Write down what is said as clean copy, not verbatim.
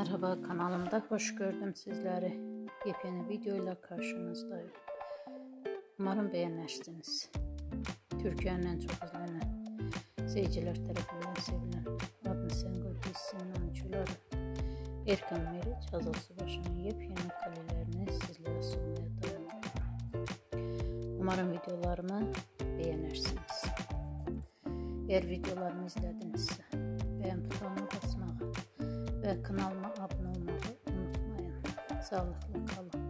Merhaba, kanalımda hoş gördüm sizleri. Yepyeni videoyla karşınızdayım. Umarım beğenirsiniz. Türkiye'nin en çok izlenen, seyirciler tarafından sevilen Adını Sen Koy dizisinin oyuncuları Erkan Meriç, Hazal Subaşı'nın yepyeni karelerini sizlere sunmaya devam ediyorum. Umarım videolarımı beğenirsiniz. Eğer videolarımı izledinizse beğen butonuna basmayı ve kanalıma abone olmayı unutmayın. Sağlıklı kalın.